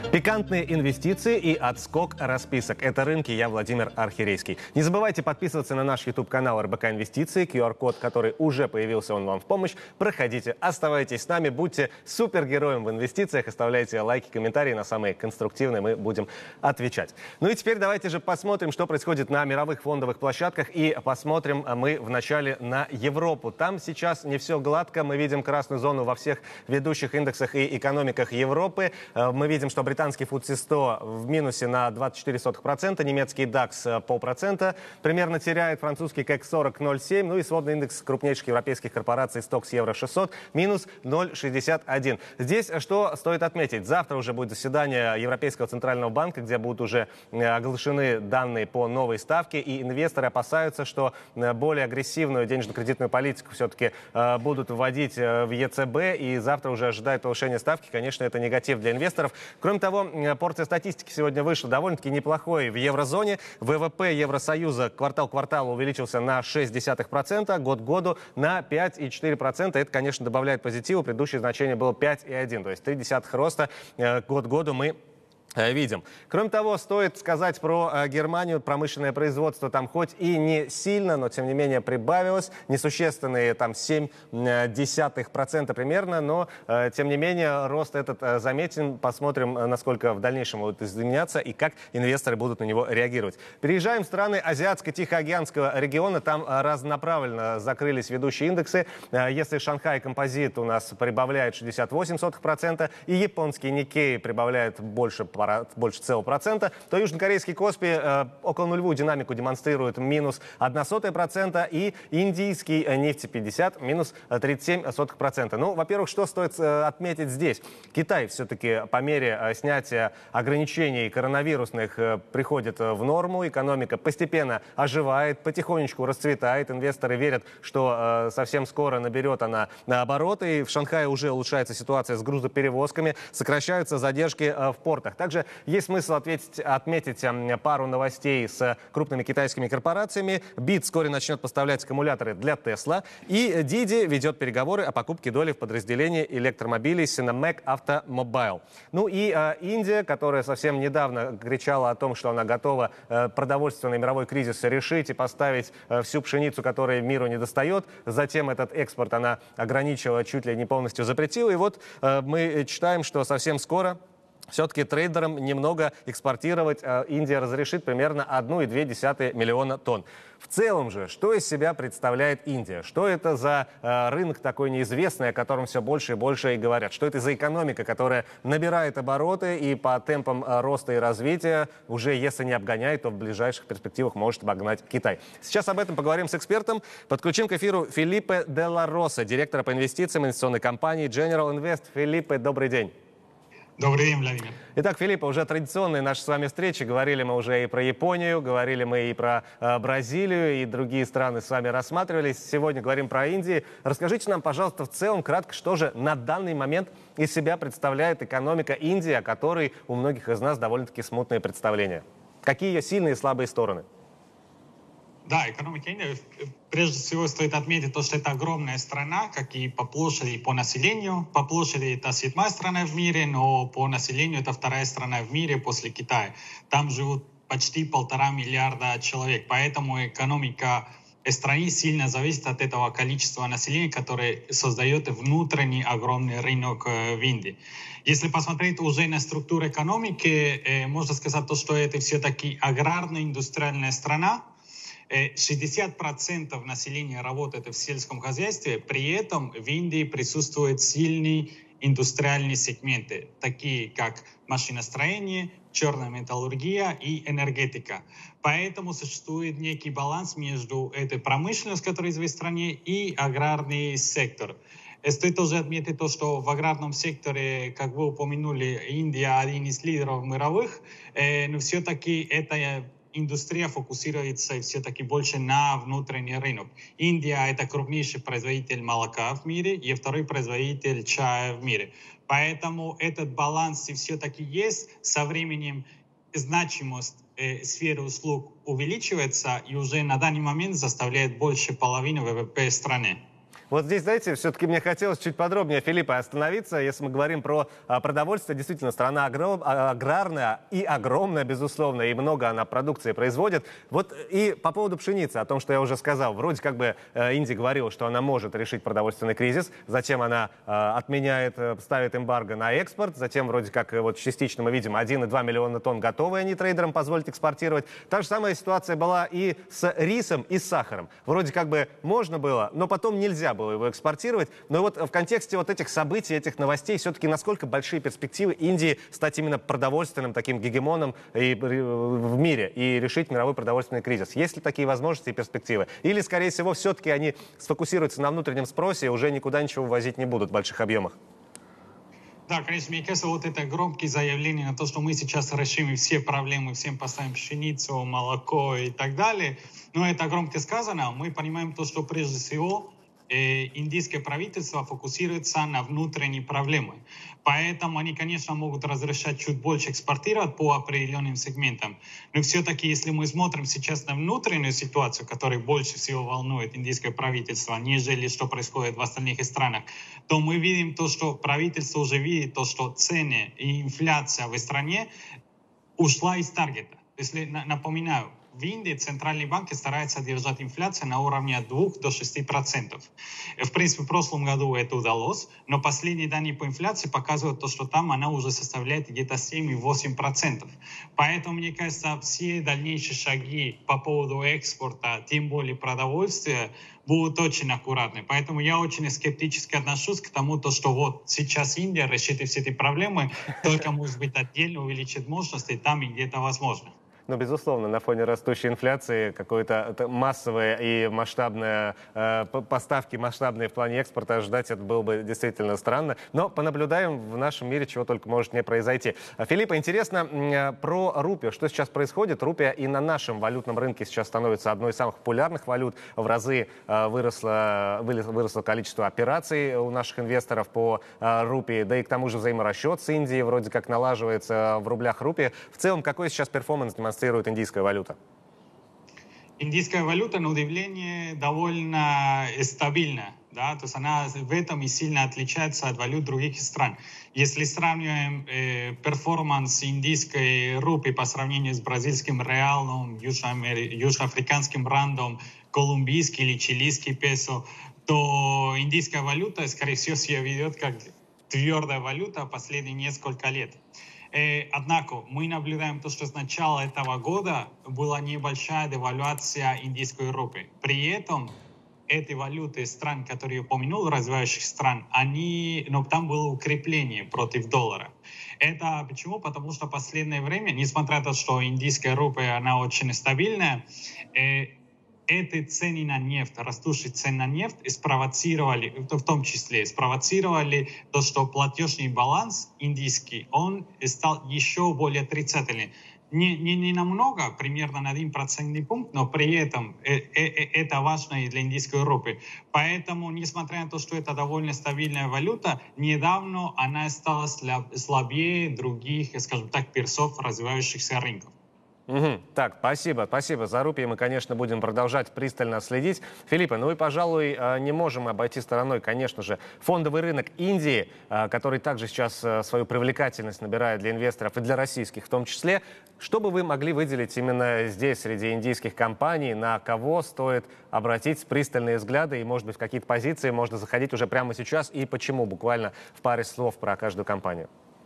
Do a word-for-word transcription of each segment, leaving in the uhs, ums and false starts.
Пикантные инвестиции и отскок расписок. Это рынки, я Владимир Архирейский. Не забывайте подписываться на наш YouTube-канал РБК Инвестиции. ку ар код, который уже появился, он вам в помощь. Проходите, оставайтесь с нами, будьте супергероем в инвестициях, оставляйте лайки, комментарии, на самые конструктивные мы будем отвечать. Ну и теперь давайте же посмотрим, что происходит на мировых фондовых площадках. И посмотрим мы вначале на Европу. Там сейчас не все гладко. Мы видим красную зону во всех ведущих индексах и экономиках Европы. Мы видим, что британские Британский футси сто в минусе на двадцать четыре сотых процента, немецкий дакс полпроцента примерно теряет, французский кек сорок ноль семь, ну и сводный индекс крупнейших европейских корпораций стокс евро шестьсот минус ноль шестьдесят один. Здесь что стоит отметить? Завтра уже будет заседание Европейского центрального банка, где будут уже оглашены данные по новой ставке, и инвесторы опасаются, что более агрессивную денежно-кредитную политику все-таки будут вводить в е цэ бэ, и завтра уже ожидают повышения ставки. Конечно, это негатив для инвесторов. Кроме того, порция статистики сегодня вышла довольно-таки неплохой в еврозоне. вэ вэ пэ Евросоюза квартал к кварталу увеличился на шесть десятых процента, год к году на пять целых четыре десятых процента. Это, конечно, добавляет позитиву. Предыдущее значение было пять целых одна десятая. То есть три десятых роста год к году мы видим. Кроме того, стоит сказать про э, Германию. Промышленное производство там хоть и не сильно, но тем не менее прибавилось. Несущественные там семь десятых процента примерно, но э, тем не менее рост этот э, заметен. Посмотрим, э, насколько в дальнейшем будут изменяться и как инвесторы будут на него реагировать. Переезжаем в страны Азиатско-Тихоокеанского региона. Там э, разнонаправленно закрылись ведущие индексы. Э, если Шанхай Композит у нас прибавляет шестьдесят восемь сотых процента и японский Никкей прибавляет больше больше целого процента, то южнокорейский Коспи э, около нулевую динамику демонстрирует минус одна сотая процента, и индийский э, нефти пятьдесят минус тридцать семь сотых процента. Ну, во-первых, что стоит э, отметить здесь? Китай все-таки по мере э, снятия ограничений коронавирусных э, приходит э, в норму, экономика постепенно оживает, потихонечку расцветает, инвесторы верят, что э, совсем скоро наберет она обороты, и в Шанхае уже улучшается ситуация с грузоперевозками, сокращаются задержки э, в портах. Также есть смысл ответить, отметить пару новостей с крупными китайскими корпорациями. Бит вскоре начнет поставлять аккумуляторы для Tesla. И Didi ведет переговоры о покупке доли в подразделении электромобилей Sinamec Automobile. Ну и э, Индия, которая совсем недавно кричала о том, что она готова э, продовольственный мировой кризис решить и поставить э, всю пшеницу, которая миру не достает. Затем этот экспорт она ограничила, чуть ли не полностью запретила. И вот э, мы читаем, что совсем скоро все-таки трейдерам немного экспортировать э, Индия разрешит примерно одна целая две десятых миллиона тонн. В целом же, что из себя представляет Индия? Что это за э, рынок такой неизвестный, о котором все больше и больше и говорят? Что это за экономика, которая набирает обороты и по темпам э, роста и развития уже, если не обгоняет, то в ближайших перспективах может обогнать Китай? Сейчас об этом поговорим с экспертом. Подключим к эфиру Филиппе де ла Роса, директора по инвестициям инвестиционной компании General Invest. Филиппе, добрый день. Добрый день, Владимир. Итак, Филиппа, уже традиционные наши с вами встречи. Говорили мы уже и про Японию, говорили мы и про э, Бразилию, и другие страны с вами рассматривались. Сегодня говорим про Индию. Расскажите нам, пожалуйста, в целом, кратко, что же на данный момент из себя представляет экономика Индии, о которой у многих из нас довольно-таки смутные представления. Какие ее сильные и слабые стороны? Да, экономика Индии, прежде всего, стоит отметить то, что это огромная страна, как и по площади, и по населению. По площади это седьмая страна в мире, но по населению это вторая страна в мире после Китая. Там живут почти полтора миллиарда человек, поэтому экономика страны сильно зависит от этого количества населения, которое создает внутренний огромный рынок в Индии. Если посмотреть уже на структуру экономики, можно сказать, то, что это все-таки аграрно-индустриальная страна. шестьдесят процентов населения работает в сельском хозяйстве, при этом в Индии присутствуют сильные индустриальные сегменты, такие как машиностроение, черная металлургия и энергетика. Поэтому существует некий баланс между этой промышленностью, которая есть в стране, и аграрный сектор. Стоит тоже отметить то, что в аграрном секторе, как вы упомянули, Индия один из лидеров мировых, но все-таки это индустрия фокусируется все-таки больше на внутренний рынок. Индия – это крупнейший производитель молока в мире и второй производитель чая в мире. Поэтому этот баланс все-таки есть. Со временем значимость э, сферы услуг увеличивается и уже на данный момент составляет больше половины вэ вэ пэ страны. Вот здесь, знаете, все-таки мне хотелось чуть подробнее, Филиппа, остановиться. Если мы говорим про а, продовольствие, действительно, страна агро- а, аграрная и огромная, безусловно, и много она продукции производит. Вот и по поводу пшеницы, о том, что я уже сказал, вроде как бы э, Индия говорила, что она может решить продовольственный кризис, затем она э, отменяет, э, ставит эмбарго на экспорт, затем вроде как э, вот частично мы видим один и два миллиона тонн готовые они трейдерам позволить экспортировать. Та же самая ситуация была и с рисом, и с сахаром. Вроде как бы можно было, но потом нельзя было его экспортировать. Но вот в контексте вот этих событий, этих новостей, все-таки насколько большие перспективы Индии стать именно продовольственным таким гегемоном и, в мире и решить мировой продовольственный кризис? Есть ли такие возможности и перспективы? Или, скорее всего, все-таки они сфокусируются на внутреннем спросе и уже никуда ничего ввозить не будут в больших объемах? Да, конечно, мне кажется, вот это громкие заявления на то, что мы сейчас решим все проблемы, всем поставим пшеницу, молоко и так далее, но это громко сказано. Мы понимаем то, что прежде всего э, индийское правительство фокусируется на внутренние проблемы. Поэтому они, конечно, могут разрешать чуть больше экспортировать по определенным сегментам. Но все-таки, если мы смотрим сейчас на внутреннюю ситуацию, которая больше всего волнует индийское правительство, нежели что происходит в остальных странах, то мы видим то, что правительство уже видит то, что цены и инфляция в стране ушла из таргета. Если, напоминаю, в Индии центральные банки стараются держать инфляцию на уровне от двух до шести процентов. В принципе, в прошлом году это удалось, но последние данные по инфляции показывают то, что там она уже составляет где-то семь и восемь процентов. Поэтому, мне кажется, все дальнейшие шаги по поводу экспорта, тем более продовольствия, будут очень аккуратны. Поэтому я очень скептически отношусь к тому, то, что вот сейчас Индия решит все эти проблемы, только, может быть, отдельно увеличит мощности, там и где-то возможно. Ну, безусловно, на фоне растущей инфляции какое-то массовое и масштабное, э, поставки масштабные в плане экспорта ожидать это было бы действительно странно. Но понаблюдаем в нашем мире, чего только может не произойти. Филиппа, интересно э, про рупию. Что сейчас происходит? Рупия и на нашем валютном рынке сейчас становится одной из самых популярных валют. В разы э, выросло, выросло количество операций у наших инвесторов по э, рупии. Да и к тому же взаиморасчет с Индией вроде как налаживается в рублях рупии. В целом, какой сейчас перформанс демонстрирует индийская валюта? Индийская валюта, на удивление, довольно стабильна. Да? То есть она в этом и сильно отличается от валют других стран. Если сравниваем э, перформанс индийской рупии по сравнению с бразильским реалом, южноафриканским рандом, колумбийский или чилийский песо, то индийская валюта, скорее всего, себя ведет как твердая валюта последние несколько лет. Однако мы наблюдаем то, что с начала этого года была небольшая девальвация индийской рупии. При этом эти валюты стран, которые я упомянул, развивающих стран, они, но там было укрепление против доллара. Это почему? Потому что в последнее время, несмотря на то, что индийская рупия, она очень стабильная, эти цены на нефть, растущие цены на нефть, спровоцировали, в том числе, спровоцировали то, что платежный баланс индийский, он стал еще более отрицательным. Не, не, не намного, примерно на один процентный пункт, но при этом э, э, это важно и для индийской рупии. Поэтому, несмотря на то, что это довольно стабильная валюта, недавно она стала слабее других, скажем так, персов развивающихся рынков. Угу. Так, спасибо, спасибо. За рупией мы, конечно, будем продолжать пристально следить. Филиппа, ну и, пожалуй, не можем обойти стороной, конечно же, фондовый рынок Индии, который также сейчас свою привлекательность набирает для инвесторов и для российских в том числе. Что бы вы могли выделить именно здесь, среди индийских компаний, на кого стоит обратить пристальные взгляды и, может быть, в какие-то позиции можно заходить уже прямо сейчас и почему? Буквально в паре слов про каждую компанию.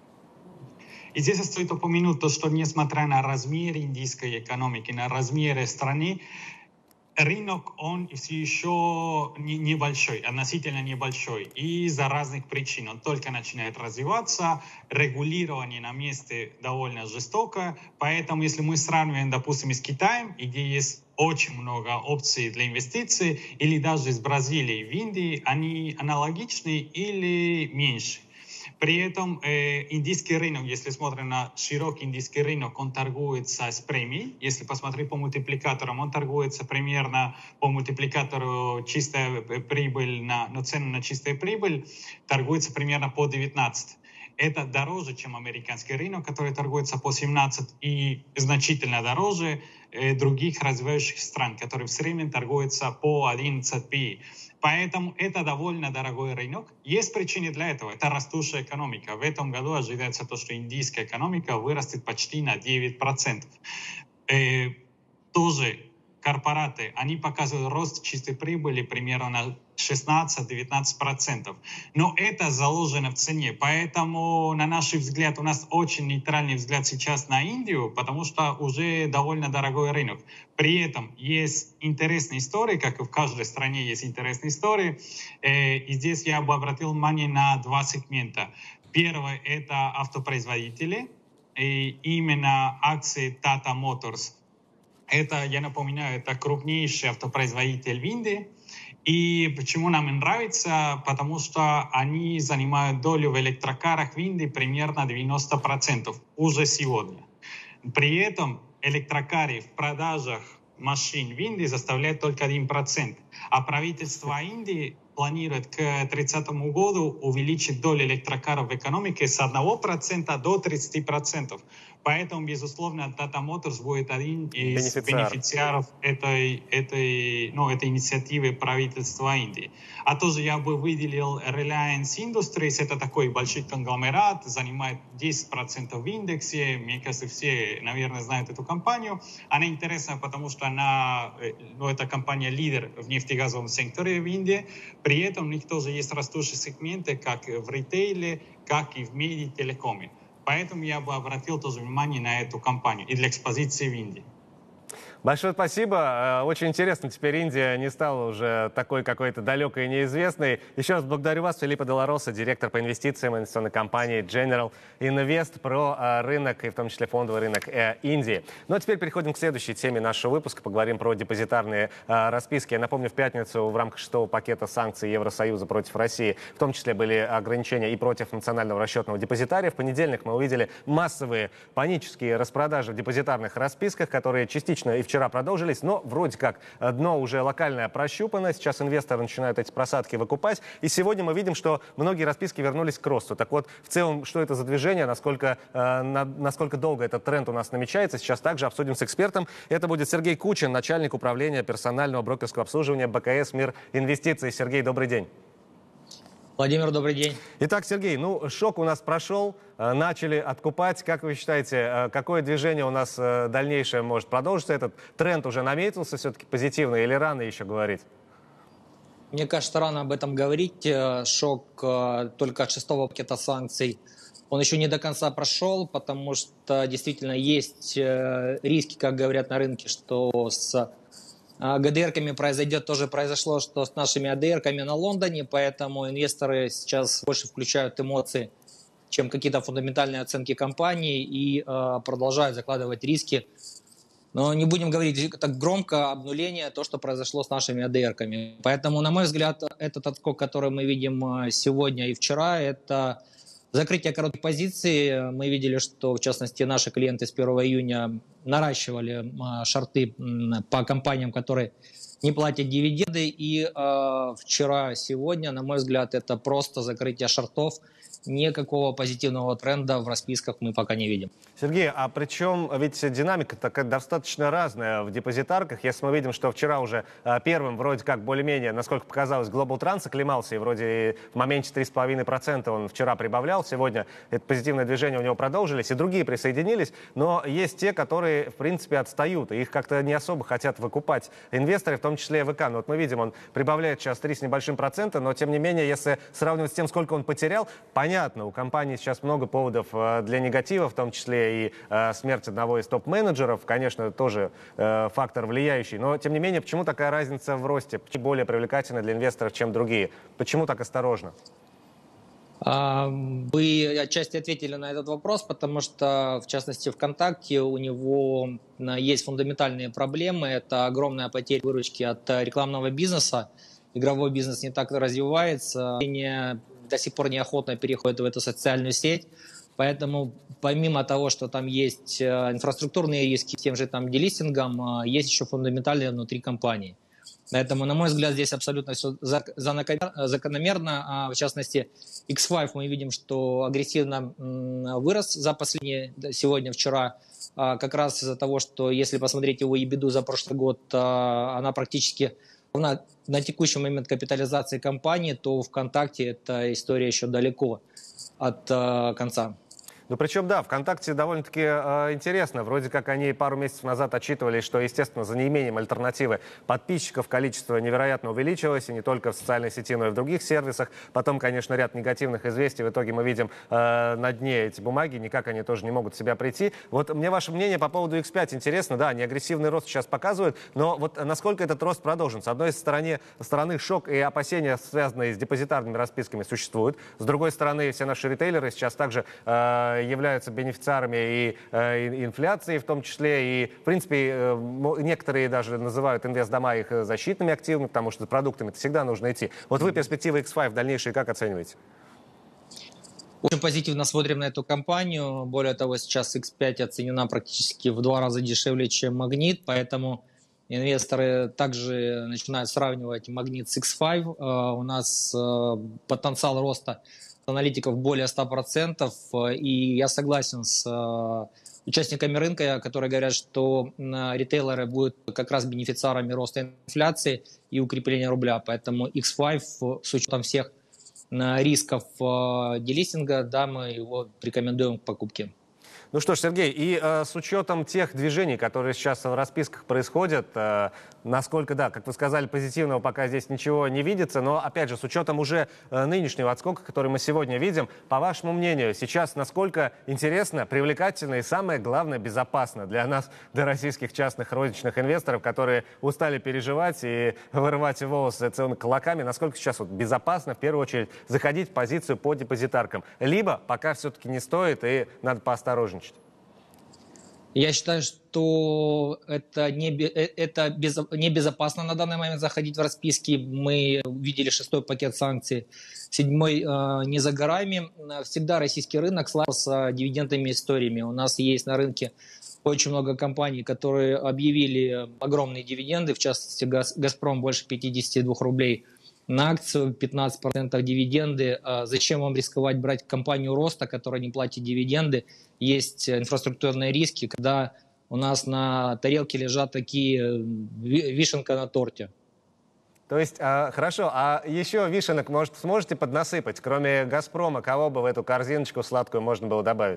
И здесь стоит упомянуть то, что несмотря на размер индийской экономики, на размеры страны, рынок, он все еще небольшой, относительно небольшой. И из-за разных причин. Он только начинает развиваться, регулирование на месте довольно жестокое. Поэтому, если мы сравниваем, допустим, с Китаем, где есть очень много опций для инвестиций, или даже с Бразилией в Индии, они аналогичны или меньше. При этом э, индийский рынок, если смотрим на широкий индийский рынок, он торгуется с премией. Если посмотреть по мультипликаторам, он торгуется примерно по мультипликатору чистая прибыль на, на цену на чистую прибыль, торгуется примерно по девятнадцать. Это дороже, чем американский рынок, который торгуется по семнадцать, и значительно дороже э, других развивающих стран, которые в среднем торгуются по одиннадцать пи. Поэтому это довольно дорогой рынок. Есть причины для этого. Это растущая экономика. В этом году ожидается то, что индийская экономика вырастет почти на девять процентов. Э, тоже корпораты, они показывают рост чистой прибыли примерно на шестнадцать-девятнадцать процентов. Но это заложено в цене. Поэтому, на наш взгляд, у нас очень нейтральный взгляд сейчас на Индию, потому что уже довольно дорогой рынок. При этом есть интересные истории, как и в каждой стране есть интересные истории. И здесь я бы обратил внимание на два сегмента. Первое – это автопроизводители. И именно акции Tata Motors. Это, я напоминаю, это крупнейший автопроизводитель в Индии. И почему нам нравится? Потому что они занимают долю в электрокарах в Индии примерно девяносто процентов уже сегодня. При этом электрокары в продажах машин в Индии составляют только один процент. А правительство Индии планирует к тридцатому году увеличить долю электрокаров в экономике с одного процента до тридцати процентов. Поэтому, безусловно, Tata Motors будет один из Бенефициар. бенефициаров этой, этой, ну, этой инициативы правительства Индии. А тоже я бы выделил Reliance Industries. Это такой большой конгломерат, занимает десять процентов в индексе. Мне кажется, все, наверное, знают эту компанию. Она интересна, потому что она, ну, это компания-лидер в нефтегазовом секторе в Индии. При этом у них тоже есть растущие сегменты, как в ритейле, как и в медиа-телекоме. Поэтому я бы обратил тоже внимание на эту компанию и для экспозиции в Индии. Большое спасибо. Очень интересно, теперь Индия не стала уже такой какой-то далекой и неизвестной. Еще раз благодарю вас, Филиппо Делла Роса, директор по инвестициям инвестиционной компании General Invest, про рынок, и в том числе фондовый рынок Индии. Ну а теперь переходим к следующей теме нашего выпуска. Поговорим про депозитарные расписки. Я напомню, в пятницу в рамках шестого пакета санкций Евросоюза против России в том числе были ограничения и против национального расчетного депозитария. В понедельник мы увидели массовые панические распродажи в депозитарных расписках, которые частично и в вчера продолжились, но вроде как дно уже локальное прощупано. Сейчас инвесторы начинают эти просадки выкупать. И сегодня мы видим, что многие расписки вернулись к росту. Так вот, в целом, что это за движение, насколько, э, на, насколько долго этот тренд у нас намечается, сейчас также обсудим с экспертом. Это будет Сергей Кучин, начальник управления персонального брокерского обслуживания БКС «Мир Инвестиций». Сергей, добрый день. Владимир, добрый день. Итак, Сергей, ну шок у нас прошел, начали откупать. Как вы считаете, какое движение у нас дальнейшее может продолжиться? Этот тренд уже наметился все-таки позитивно или рано еще говорить? Мне кажется, рано об этом говорить. Шок только от шестого пакета санкций. Он еще не до конца прошел, потому что действительно есть риски, как говорят на рынке, что с ГДРками произойдет, тоже произошло, что с нашими АДРками на Лондоне, поэтому инвесторы сейчас больше включают эмоции, чем какие-то фундаментальные оценки компании, и э, продолжают закладывать риски. Но не будем говорить так громко, обнуление, то, что произошло с нашими АДРками. Поэтому, на мой взгляд, этот отскок, который мы видим сегодня и вчера, это закрытие коротких позиций. Мы видели, что, в частности, наши клиенты с первого июня наращивали шорты по компаниям, которые не платят дивиденды. И э, вчера, сегодня, на мой взгляд, это просто закрытие шортов. Никакого позитивного тренда в расписках мы пока не видим. Сергей, а причем ведь динамика такая достаточно разная в депозитарках. Если мы видим, что вчера уже первым вроде как более-менее, насколько показалось, Global Trans оклемался, и вроде в моменте три с половиной процента он вчера прибавлял. Сегодня это позитивное движение у него продолжились, и другие присоединились. Но есть те, которые, в принципе, отстают, и их как-то не особо хотят выкупать инвесторы, в том числе и ВК. Но вот мы видим, он прибавляет сейчас три с небольшим процента, но тем не менее, если сравнивать с тем, сколько он потерял, понятно, Понятно, у компании сейчас много поводов для негатива, в том числе и э, смерть одного из топ-менеджеров. Конечно, тоже э, фактор влияющий. Но, тем не менее, почему такая разница в росте? Более привлекательна для инвесторов, чем другие? Почему так осторожно? Вы отчасти ответили на этот вопрос, потому что, в частности, ВКонтакте у него есть фундаментальные проблемы. Это огромная потеря выручки от рекламного бизнеса. Игровой бизнес не так развивается. До сих пор неохотно переходит в эту социальную сеть. Поэтому помимо того, что там есть инфраструктурные риски тем же там делистингом, есть еще фундаментальные внутри компании. Поэтому, на мой взгляд, здесь абсолютно все закономерно. В частности, икс пять мы видим, что агрессивно вырос за последние, сегодня, вчера, как раз из-за того, что если посмотреть его EBITDA за прошлый год, она практически На, на текущий момент капитализации компании, то ВКонтакте эта история еще далеко от э, конца. Ну, причем, да, ВКонтакте довольно-таки э, интересно. Вроде как они пару месяцев назад отчитывались, что, естественно, за неимением альтернативы подписчиков количество невероятно увеличилось, и не только в социальной сети, но и в других сервисах. Потом, конечно, ряд негативных известий. В итоге мы видим э, на дне эти бумаги, никак они тоже не могут в себя прийти. Вот мне ваше мнение по поводу икс пять интересно. Да, они агрессивный рост сейчас показывают, но вот насколько этот рост продолжен? С одной стороны, стороны шок и опасения, связанные с депозитарными расписками, существуют. С другой стороны, все наши ритейлеры сейчас также э, являются бенефициарами и э, инфляции в том числе. И, в принципе, э, некоторые даже называют инвестдома их защитными активами, потому что за продуктами всегда нужно идти. Вот вы перспективы икс пять дальнейшие как оцениваете? Очень позитивно смотрим на эту компанию. Более того, сейчас икс пять оценена практически в два раза дешевле, чем Магнит, поэтому инвесторы также начинают сравнивать Магнит с икс пять. У нас потенциал роста аналитиков более ста процентов, и я согласен с участниками рынка, которые говорят, что ритейлеры будут как раз бенефициарами роста инфляции и укрепления рубля, поэтому икс пять с учетом всех рисков делистинга, да, мы его рекомендуем к покупке. Ну что ж, Сергей, и э, с учетом тех движений, которые сейчас в расписках происходят, э, насколько, да, как вы сказали, позитивного пока здесь ничего не видится, но, опять же, с учетом уже э, нынешнего отскока, который мы сегодня видим, по вашему мнению, сейчас насколько интересно, привлекательно и, самое главное, безопасно для нас, для российских частных розничных инвесторов, которые устали переживать и вырывать волосы целыми клоками, насколько сейчас вот безопасно, в первую очередь, заходить в позицию по депозитаркам? Либо пока все-таки не стоит и надо поосторожничать? Я считаю, что это, не, это без, небезопасно на данный момент заходить в расписки. Мы увидели шестой пакет санкций, седьмой э, не за горами. Всегда российский рынок славился дивидендными историями. У нас есть на рынке очень много компаний, которые объявили огромные дивиденды, в частности «Газпром» больше пятидесяти двух рублей на акцию, пятнадцать процентов дивиденды. Зачем вам рисковать брать компанию роста, которая не платит дивиденды? Есть инфраструктурные риски, когда у нас на тарелке лежат такие вишенка на торте. То есть, а, хорошо, а еще вишенок, может, сможете поднасыпать? Кроме «Газпрома», кого бы в эту корзиночку сладкую можно было добавить?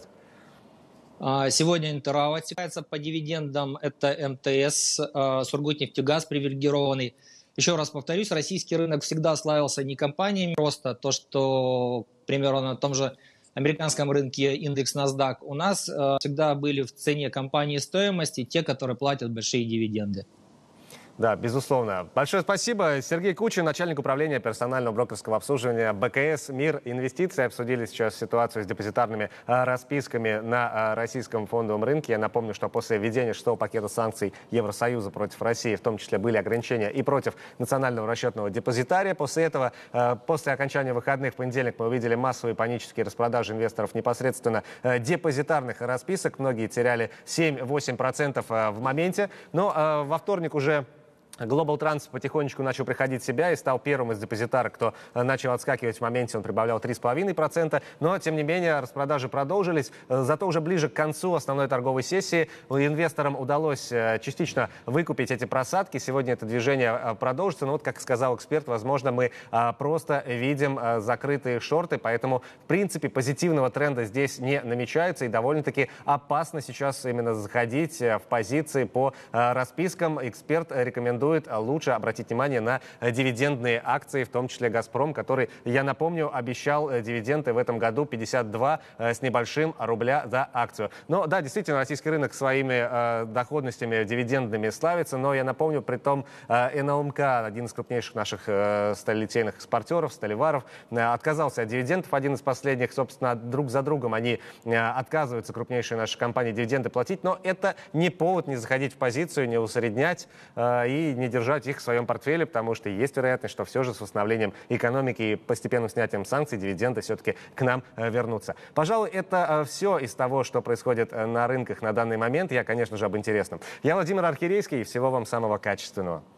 Сегодня Интеррау отсекается по дивидендам. Это эм тэ эс, Сургутнефтегаз привилегированный. Еще раз повторюсь, российский рынок всегда славился не компаниями роста, то, что, к примеру, на том же американском рынке индекс NASDAQ, у нас э, всегда были в цене компании стоимости те, которые платят большие дивиденды. Да, безусловно. Большое спасибо. Сергей Кучин, начальник управления персонального брокерского обслуживания бэ ка эс «Мир Инвестиций». Обсудили сейчас ситуацию с депозитарными а, расписками на а, российском фондовом рынке. Я напомню, что после введения шестого пакета санкций Евросоюза против России, в том числе были ограничения и против национального расчетного депозитария. После этого, а, после окончания выходных, в понедельник мы увидели массовые панические распродажи инвесторов непосредственно а, депозитарных расписок. Многие теряли семь-восемь процентов а, в моменте. Но а, во вторник уже Global Trans потихонечку начал приходить в себя и стал первым из депозитарок, кто начал отскакивать в моменте. Он прибавлял три с половиной процента. Но, тем не менее, распродажи продолжились. Зато уже ближе к концу основной торговой сессии инвесторам удалось частично выкупить эти просадки. Сегодня это движение продолжится. Но вот, как сказал эксперт, возможно, мы просто видим закрытые шорты. Поэтому, в принципе, позитивного тренда здесь не намечается. И довольно-таки опасно сейчас именно заходить в позиции по распискам. Эксперт рекомендует лучше обратить внимание на дивидендные акции, в том числе «Газпром», который, я напомню, обещал дивиденды в этом году пятьдесят два с небольшим рубля за акцию. Но да, действительно, российский рынок своими э, доходностями дивидендными славится, но я напомню, при том э, эн эл эм ка, один из крупнейших наших э, сталелитейных экспортеров, сталеваров, э, отказался от дивидендов, один из последних, собственно, друг за другом они э, отказываются, крупнейшие наши компании, дивиденды платить, но это не повод не заходить в позицию, не усреднять э, и не держать их в своем портфеле, потому что есть вероятность, что все же с восстановлением экономики и постепенным снятием санкций дивиденды все-таки к нам вернутся. Пожалуй, это все из того, что происходит на рынках на данный момент. Я, конечно же, об интересном. Я Владимир Архирейский, и всего вам самого качественного.